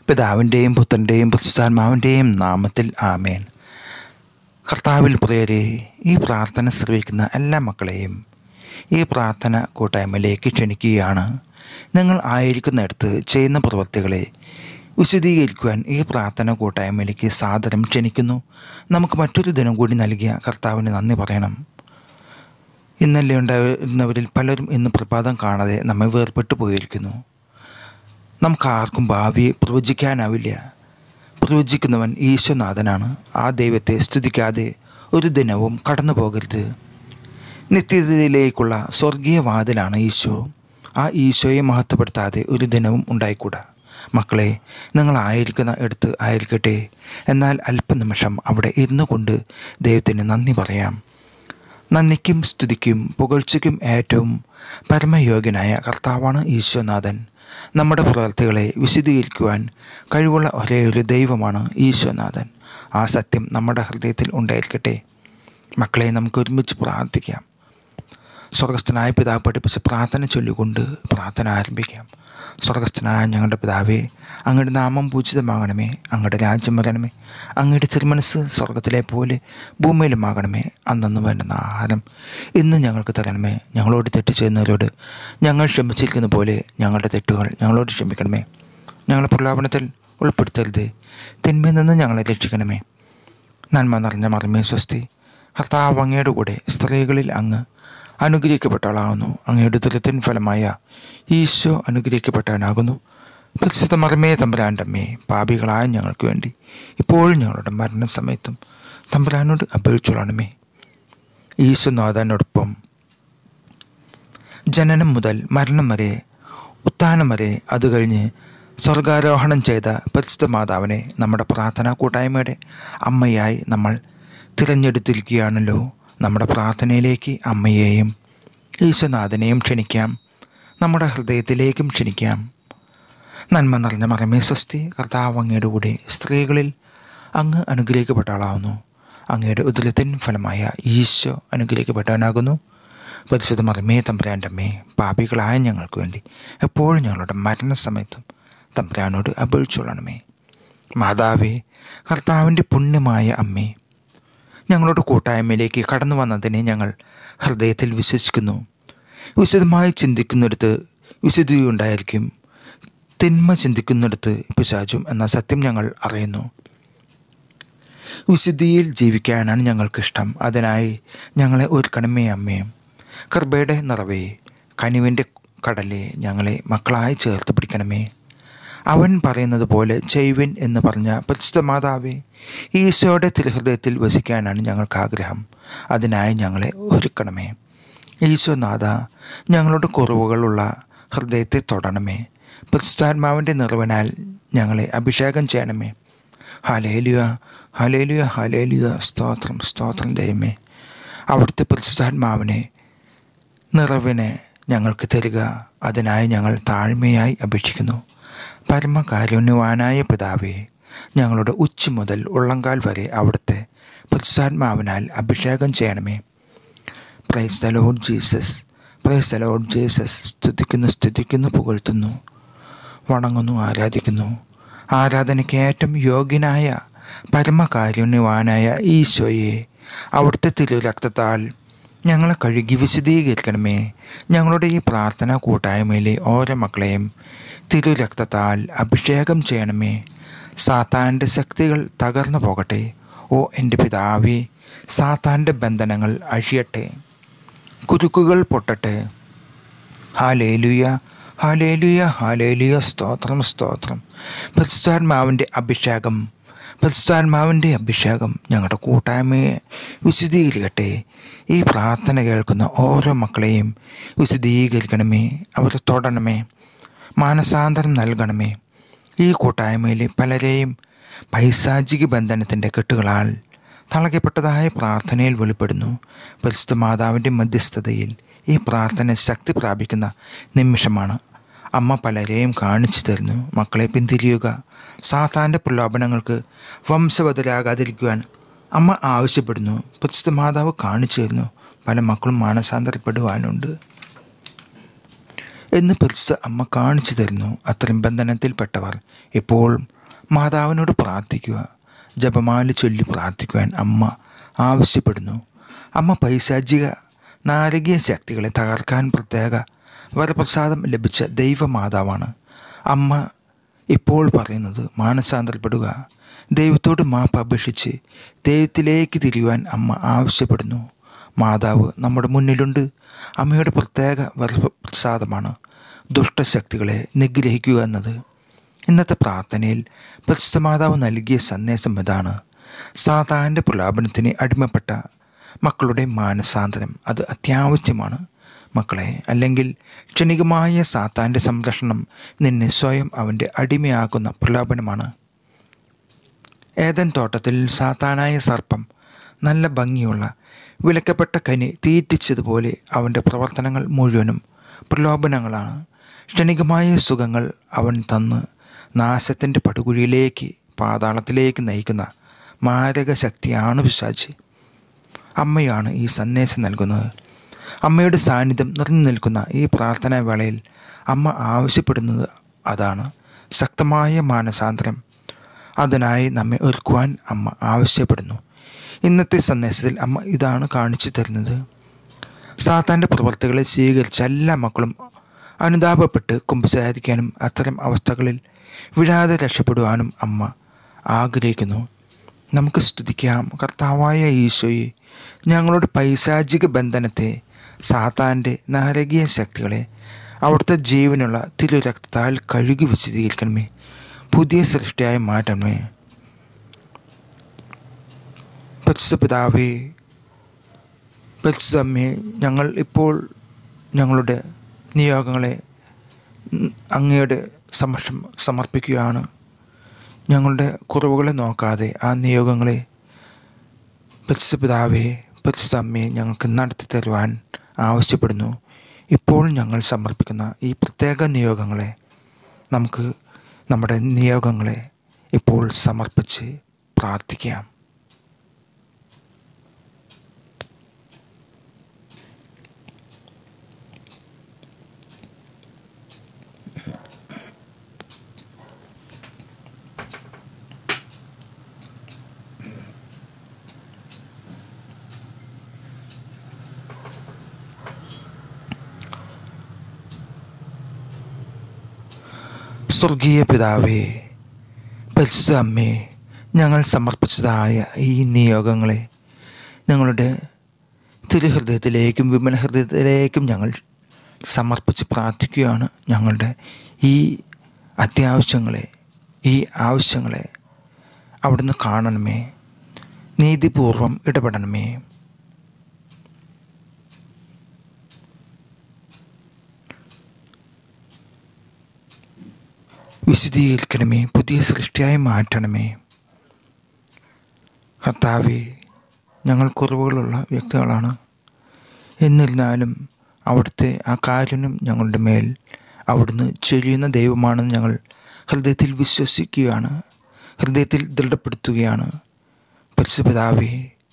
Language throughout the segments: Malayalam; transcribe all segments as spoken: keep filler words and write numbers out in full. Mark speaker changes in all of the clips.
Speaker 1: പിതാവിൻ്റെയും പുത്രൻ്റെയും പരിശുദ്ധാത്മാവിൻ്റെയും നാമത്തിൽ ആമേൻ. കർത്താവിൽ പ്രിയരെ, ഈ പ്രാർത്ഥന ശ്രവിക്കുന്ന എല്ലാ മക്കളെയും ഈ പ്രാർത്ഥന കൂട്ടായ്മയിലേക്ക് ക്ഷണിക്കുകയാണ്. നിങ്ങൾ ആയിരിക്കുന്നിടത്ത് ചെയ്യുന്ന പ്രവൃത്തികളെ വിശദീകരിക്കുവാൻ ഈ പ്രാർത്ഥന കൂട്ടായ്മയിലേക്ക് സാദരം ക്ഷണിക്കുന്നു. നമുക്ക് മറ്റൊരു ദിനം കൂടി നൽകിയ കർത്താവിന് നന്ദി പറയണം. ഇന്നലെ ഉണ്ടായിരുന്നവരിൽ പലരും ഇന്ന് പ്രഭാതം കാണാതെ നമ്മെ വേർപെട്ടു പോയിരിക്കുന്നു. നമുക്കാർക്കും ഭാവിയെ പ്രവചിക്കാനാവില്ല. പ്രവചിക്കുന്നവൻ ഈശോനാഥനാണ്. ആ ദൈവത്തെ സ്തുതിക്കാതെ ഒരു ദിനവും കടന്നു പോകരുത്. നിത്യതയിലേക്കുള്ള സ്വർഗീയ വാതിലാണ് ഈശോ. ആ ഈശോയെ മഹത്വപ്പെടുത്താതെ ഒരു ദിനവും ഉണ്ടായിക്കൂടാ. മക്കളെ, നിങ്ങളായിരിക്കുന്ന ഇടത്ത് ആയിരിക്കട്ടെ, എന്നാൽ അല്പനിമിഷം അവിടെ ഇരുന്നു കൊണ്ട് ദൈവത്തിന് നന്ദി പറയാം. നന്ദിക്കും സ്തുതിക്കും പുകഴ്ചയ്ക്കും ഏറ്റവും പരമയോഗ്യനായ കർത്താവാണ് ഈശോനാഥൻ. നമ്മുടെ പ്രവൃത്തികളെ വിശദീകരിക്കുവാൻ കഴിവുള്ള ഒരേ ഒരു ദൈവമാണ് ഈശോനാഥൻ. ആ സത്യം നമ്മുടെ ഹൃദയത്തിൽ ഉണ്ടായിരിക്കട്ടെ. മക്കളെ, നമുക്ക് ഒരുമിച്ച് പ്രാർത്ഥിക്കാം. സ്വർഗസ്ഥനായ പിതാവ് പഠിപ്പിച്ച് പ്രാർത്ഥന ചൊല്ലിക്കൊണ്ട് പ്രാർത്ഥന ആരംഭിക്കാം. സ്വർഗസ്ഥനായ ഞങ്ങളുടെ പിതാവേ, അങ്ങയുടെ നാമം പൂജിതമാകണമേ. അങ്ങയുടെ രാജ്യം വരണമേ. അങ്ങയുടെ തിരുമനസ് സ്വർഗത്തിലെ പോലെ ഭൂമിയിലുമാകണമേ. അന്നന്ന് വേണ്ടുന്ന ആഹാരം ഇന്ന് ഞങ്ങൾക്ക് തരണമേ. ഞങ്ങളോട് തെറ്റ് ചെയ്യുന്നവരോട് ഞങ്ങൾ ക്ഷമിച്ചിരിക്കുന്ന പോലെ ഞങ്ങളുടെ തെറ്റുകൾ ഞങ്ങളോട് ക്ഷമിക്കണമേ. ഞങ്ങളെ പ്രലോഭനത്തിൽ ഉൾപ്പെടുത്തരുത്, തിന്മയിൽ നിന്ന് ഞങ്ങളെ രക്ഷിക്കണമേ. നന്മ നിറഞ്ഞ മറിമേ സ്വസ്തി. കർത്താവ് അങ്ങയുടെ കൂടെ സ്ത്രീകളിൽ അങ്ങ് അനുഗ്രഹിക്കപ്പെട്ടവളാകുന്നു. അങ്ങയുടെ ദുരിതത്തിൻ ഫലമായ ഈശോ അനുഗ്രഹിക്കപ്പെട്ടവനാകുന്നു. പരിശുദ്ധ മറിമേ തമ്പുരാൻ്റെ അമ്മേ, പാപികളായ ഞങ്ങൾക്ക് വേണ്ടി ഇപ്പോഴും ഞങ്ങളുടെ മരണസമയത്തും തമ്പുരാനോട് അപേക്ഷിച്ചോളണമേ. ഈശോനാഥനോടൊപ്പം ജനനം മുതൽ മരണം വരെ, ഉത്ഥാനം വരെ, അത് കഴിഞ്ഞ് സ്വർഗാരോഹണം ചെയ്ത പരിശുദ്ധ മാതാവിനെ നമ്മുടെ പ്രാർത്ഥനാ കൂട്ടായ്മയുടെ അമ്മയായി നമ്മൾ തിരഞ്ഞെടുത്തിരിക്കുകയാണല്ലോ. നമ്മുടെ പ്രാർത്ഥനയിലേക്ക് അമ്മയെയും ഈശോനാഥനെയും ക്ഷണിക്കാം. നമ്മുടെ ഹൃദയത്തിലേക്കും ക്ഷണിക്കാം. നന്മ നിറഞ്ഞ മറിമേ സ്വസ്തി. കർത്താവ് അങ്ങയുടെ കൂടെ സ്ത്രീകളിൽ അങ്ങ് അനുഗ്രഹിക്കപ്പെട്ട ആളാവുന്നു. അങ്ങയുടെ ഉദരത്തിൻ ഫലമായ ഈശോ അനുഗ്രഹിക്കപ്പെട്ടവനാകുന്നു. പരിശുദ്ധ മറിമേ തമ്പുരാൻ്റെ അമ്മേ, പാപികളായ ഞങ്ങൾക്ക് വേണ്ടി എപ്പോഴും ഞങ്ങളുടെ മരണസമയത്തും തമ്പുരാനോട് അപേക്ഷിച്ചോളണമേ. മാതാവേ, കർത്താവിൻ്റെ പുണ്യമായ അമ്മേ, ഞങ്ങളുടെ കൂട്ടായ്മയിലേക്ക് കടന്നു വന്നതിനെ ഞങ്ങൾ ഹൃദയത്തിൽ വിശ്വസിക്കുന്നു. വിശദമായി ചിന്തിക്കുന്നിടത്ത് വിശുദ്ധിയുണ്ടായിരിക്കും, തിന്മ ചിന്തിക്കുന്നിടത്ത് പിശാചും എന്ന സത്യം ഞങ്ങൾ അറിയുന്നു. വിശുദ്ധിയിൽ ജീവിക്കാനാണ് ഞങ്ങൾക്കിഷ്ടം. അതിനായി ഞങ്ങളെ ഒരുക്കണമേ അമ്മേ. കൃപയുടെ നിറവേ, കനിവിൻ്റെ കടലെ, ഞങ്ങളെ മക്കളായി ചേർത്ത് പിടിക്കണമേ. അവൻ പറയുന്നത് പോലെ ചെയ്വിൻ എന്ന് പറഞ്ഞ പരിശുദ്ധ മാതാവേ, ഈശോയുടെ തിരുഹൃദയത്തിൽ വസിക്കാനാണ് ഞങ്ങൾക്ക് ആഗ്രഹം. അതിനായി ഞങ്ങളെ ഒരുക്കണമേ. ഈശോനാഥ, ഞങ്ങളുടെ കുറവുകളുള്ള ഹൃദയത്തെ തൊടണമേ. പരിശുദ്ധാത്മാവിൻ്റെ നിറവിനാൽ ഞങ്ങളെ അഭിഷേകം ചെയ്യണമേ. ഹല്ലേലൂയ, ഹല്ലേലൂയ, ഹല്ലേലൂയ. സ്തോത്രം, സ്തോത്രം ദൈവമേ. അവിടുത്തെ പരിശുദ്ധാത്മാവിനെ നിറവിനെ ഞങ്ങൾക്ക് തരിക. അതിനായി ഞങ്ങൾ താഴ്മയായി അപേക്ഷിക്കുന്നു. പരമകാരുണ്യവാനായ പിതാവേ, ഞങ്ങളുടെ ഉച്ച മുതൽ ഉള്ളങ്കാൽ വരെ അവിടുത്തെ പരിശുദ്ധാത്മാവിനാൽ അഭിഷേകം ചെയ്യണമേ. Praise the lord Jesus, praise the lord Jesus. സ്തുതിക്കുന്നു, സ്തുതിക്കുന്നു, പുകഴ്ത്തുന്നു, വണങ്ങുന്നു, ആരാധിക്കുന്നു. ആരാധനയ്ക്ക് ഏറ്റവും യോഗ്യനായ പരമകാരുണ്യവാനായ ഈശോയെ, അവിടുത്തെ തിരുരക്തത്താൽ ഞങ്ങളെ കഴുകി വിശദീകരിക്കണമേ. ഞങ്ങളുടെ ഈ പ്രാർത്ഥന കൂട്ടായ്മയിലെ ഓരോ മക്കളെയും തിരുരക്തത്താൽ അഭിഷേകം ചെയ്യണമേ. സാത്താൻ്റെ ശക്തികൾ തകർന്നു പോകട്ടെ. ഓ എൻ്റെ പിതാവേ, സാത്താൻ്റെ ബന്ധനങ്ങൾ അഴിയട്ടെ, കുരുക്കുകൾ പൊട്ടട്ടെ. ഹല്ലേലൂയ, ഹല്ലേലൂയ, ഹല്ലേലൂയ. സ്തോത്രം, സ്തോത്രം. പരിശുദ്ധാത്മാവിൻ്റെ അഭിഷേകം, പരിശുദ്ധാത്മാവിൻ്റെ അഭിഷേകം ഞങ്ങളുടെ കൂട്ടായ്മയെ വിശദീകരിക്കട്ടെ. ഈ പ്രാർത്ഥന കേൾക്കുന്ന ഓരോ മക്കളെയും വിശദീകരിക്കണമേ. അവരെ തൊടണമേ, മാനസാന്തരം നൽകണമേ. ഈ കൂട്ടായ്മയിലെ പലരെയും പൈശാചിക ബന്ധനത്തിൻ്റെ കെട്ടുകളാൽ തളയ്ക്കപ്പെട്ടതായ പ്രാർത്ഥനയിൽ വെളിപ്പെടുന്നു. പരിശുദ്ധ മാതാവിൻ്റെ മധ്യസ്ഥതയിൽ ഈ പ്രാർത്ഥന ശക്തി പ്രാപിക്കുന്ന നിമിഷമാണ്. അമ്മ പലരെയും കാണിച്ചു തരുന്നു. മക്കളെ പിന്തിരിയുക. സാത്താൻ്റെ പ്രലോഭനങ്ങൾക്ക് വംശവതരാകാതിരിക്കുവാൻ അമ്മ ആവശ്യപ്പെടുന്നു. പരിശുദ്ധ മാതാവ് കാണിച്ചു തരുന്നു. പല മക്കളും മാനസാന്തരപ്പെടുവാനുണ്ട് എന്ന് പരിശുദ്ധ അമ്മ കാണിച്ചു തരുന്നു. അത്തരം ബന്ധനത്തിൽപ്പെട്ടവർ ഇപ്പോൾ മാതാവിനോട് പ്രാർത്ഥിക്കുക. ജപമാല ചൊല്ലി പ്രാർത്ഥിക്കുവാൻ അമ്മ ആവശ്യപ്പെടുന്നു. അമ്മ പൈശാചിക നാരകീയ ശക്തികളെ തകർക്കാൻ പ്രത്യേക വരപ്രസാദം ലഭിച്ച ദൈവമാതാവാണ്. അമ്മ ഇപ്പോൾ പറയുന്നത് മാനസാന്തരപ്പെടുക, ദൈവത്തോട് മാപ്പ് അപേക്ഷിച്ച് ദൈവത്തിലേക്ക് തിരിയുവാൻ അമ്മ ആവശ്യപ്പെടുന്നു. മാതാവ് നമ്മുടെ മുന്നിലുണ്ട്. അമ്മയുടെ പ്രത്യേക വരപ്രസാദമാണ് ദുഷ്ടശക്തികളെ നിഗ്രഹിക്കുക എന്നത്. ഇന്നത്തെ പ്രാർത്ഥനയിൽ പരിശുദ്ധ മാതാവ് നൽകിയ സന്ദേശം ഇതാണ്: സാത്താൻ്റെ പ്രലോഭനത്തിന് അടിമപ്പെട്ട മക്കളുടെ മാനസാന്തരം അത് അത്യാവശ്യമാണ് മക്കളെ. അല്ലെങ്കിൽ ക്ഷണികമായ സാത്താൻ്റെ സംരക്ഷണം നിന്നെ സ്വയം അവൻ്റെ അടിമയാക്കുന്ന പ്രലോഭനമാണ്. ഏദൻ തോട്ടത്തിൽ സാത്താനായ സർപ്പം നല്ല ഭംഗിയുള്ള വിലക്കപ്പെട്ട കനി തീറ്റിച്ചതുപോലെ അവൻ്റെ പ്രവർത്തനങ്ങൾ മുഴുവനും പ്രലോഭനങ്ങളാണ്. ക്ഷണികമായ സുഖങ്ങൾ അവൻ തന്ന് നാശത്തിൻ്റെ പടുകുഴിയിലേക്ക്, പാതാളത്തിലേക്ക് നയിക്കുന്ന മാരക ശക്തിയാണ് പിശാച്. അമ്മയാണ് ഈ സന്ദേശം നൽകുന്നത്. അമ്മയുടെ സാന്നിധ്യം നിറഞ്ഞു നിൽക്കുന്ന ഈ പ്രാർത്ഥനാ വേളയിൽ അമ്മ ആവശ്യപ്പെടുന്നത് അതാണ്: ശക്തമായ മാനസാന്തരം. അതിനായി നമ്മെ ഒരുക്കുവാൻ അമ്മ ആവശ്യപ്പെടുന്നു. ഇന്നത്തെ സന്ദേശത്തിൽ അമ്മ ഇതാണ് കാണിച്ചു തരുന്നത്. സാത്താൻ്റെ പ്രവർത്തികളെ സ്വീകരിച്ച എല്ലാ മക്കളും അനുതാപപ്പെട്ട് കുമ്പസാരിക്കാനും അത്തരം അവസ്ഥകളിൽ വിഴാതെ രക്ഷപ്പെടുവാനും അമ്മ ആഗ്രഹിക്കുന്നു. നമുക്ക് സ്തുതിക്കാം. കർത്താവായ ഈശോയെ, ഞങ്ങളുടെ പൈശാചിക ബന്ധനത്തെ, സാത്താൻ്റെ നാരകീയ ശക്തികളെ അവിടുത്തെ ജീവനുള്ള തിരുരക്തത്താൽ കഴുകി വിശദീകരിക്കണമേ. പുതിയ സൃഷ്ടിയായി മാറ്റണമേ. പരിശുദ്ധ പിതാവേ, പരിശുദ്ധ അമ്മേ, ഞങ്ങൾ ഇപ്പോൾ ഞങ്ങളുടെ നിയോഗങ്ങളെ അങ്ങയുടെ സമക്ഷം സമർപ്പിക്കുകയാണ്. ഞങ്ങളുടെ കുറവുകളെ നോക്കാതെ ആ നിയോഗങ്ങളെ പരിശുദ്ധ പിതാവേ, പരിശുദ്ധ അമ്മയെ ഞങ്ങൾക്ക് നടത്തി തരുവാൻ ആവശ്യപ്പെടുന്നു. ഇപ്പോൾ ഞങ്ങൾ സമർപ്പിക്കുന്ന ഈ പ്രത്യേക നിയോഗങ്ങളെ നമുക്ക് നമ്മുടെ നിയോഗങ്ങളെ ഇപ്പോൾ സമർപ്പിച്ച് പ്രാർത്ഥിക്കാം. സ്വർഗീയ പിതാവേ, പരിശുദ്ധ അമ്മേ, ഞങ്ങൾ സമർപ്പിച്ചതായ ഈ നിയോഗങ്ങളെ ഞങ്ങളുടെ തിരുഹൃദയത്തിലേക്കും വിമല ഹൃദയത്തിലേക്കും ഞങ്ങൾ സമർപ്പിച്ച് പ്രാർത്ഥിക്കുകയാണ്. ഞങ്ങളുടെ ഈ അത്യാവശ്യങ്ങളെ, ഈ ആവശ്യങ്ങളെ അവിടുന്ന് കാണണമേ, നീതിപൂർവം ഇടപെടണമേ. വിശദീകരിക്കണമേ, പുതിയ സൃഷ്ടിയായി മാറ്റണമേ. കർത്താവേ, ഞങ്ങൾ കുറവുകളുള്ള വ്യക്തികളാണ്. എന്നിരുന്നാലും അവിടുത്തെ ആ കാരുണ്യം ഞങ്ങളുടെ മേൽ അവിടുന്ന് ചൊരിയുന്ന ദൈവമാണെന്ന് ഞങ്ങൾ ഹൃദയത്തിൽ വിശ്വസിക്കുകയാണ്, ഹൃദയത്തിൽ ദൃഢപ്പെടുത്തുകയാണ്. പരിശുദ്ധ പിതാവേ,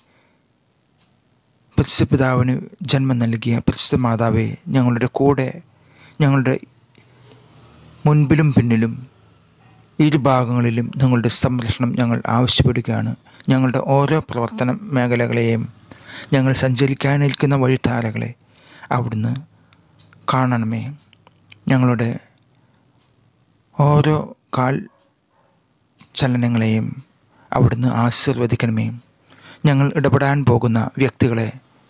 Speaker 1: പരിശുദ്ധ പിതാവിന് ജന്മം നൽകിയ പരിശുദ്ധ മാതാവേ, ഞങ്ങളുടെ കൂടെ, ഞങ്ങളുടെ മുൻപിലും പിന്നിലും ഇരുഭാഗങ്ങളിലും നിങ്ങളുടെ സംരക്ഷണം ഞങ്ങൾ ആവശ്യപ്പെടുകയാണ്. ഞങ്ങളുടെ ഓരോ പ്രവർത്തന മേഖലകളെയും, ഞങ്ങൾ സഞ്ചരിക്കാനിരിക്കുന്ന വഴിത്താരകളെ അവിടുന്ന് കാണണമേ. ഞങ്ങളുടെ ഓരോ കാൽ ചലനങ്ങളെയും അവിടുന്ന് ആശീർവദിക്കണമേ. ഞങ്ങൾ ഇടപെടാൻ പോകുന്ന വ്യക്തികളെ,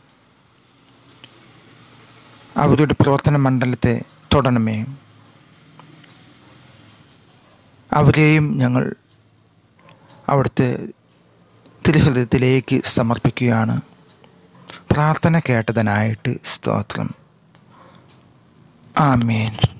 Speaker 1: അവരുടെ പ്രവർത്തന മണ്ഡലത്തെ തൊടണമേ. അവരെയും ഞങ്ങൾ അവിടുത്തെ തിരുഹൃദയത്തിലേക്ക് സമർപ്പിക്കുകയാണ്. പ്രാർത്ഥന കേട്ടതിനായിട്ട് സ്തോത്രം. ആമേൻ.